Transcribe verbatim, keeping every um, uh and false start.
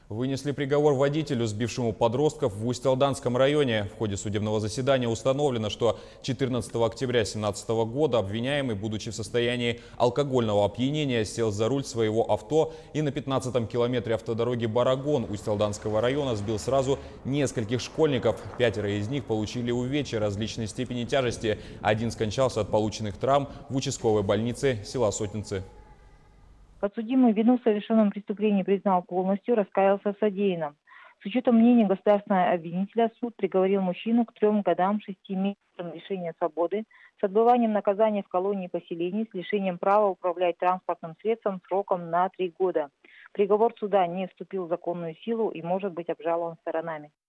Вынесли приговор водителю, сбившему подростков в Усть-Алданском районе. В ходе судебного заседания установлено, что четырнадцатого октября две тысячи семнадцатого года обвиняемый, будучи в состоянии алкогольного опьянения, сел за руль своего авто и на пятнадцатом километре автодороги Барагон Усть-Алданского района сбил сразу нескольких школьников. Пятеро из них получили увечья различной степени тяжести. Один скончался от полученных травм в участковой больнице села Сотницы. Подсудимый вину в совершенном преступлении признал полностью, раскаялся в содеянном. С учетом мнения государственного обвинителя суд приговорил мужчину к трем годам шести месяцам лишения свободы с отбыванием наказания в колонии поселений с лишением права управлять транспортным средством сроком на три года. Приговор суда не вступил в законную силу и может быть обжалован сторонами.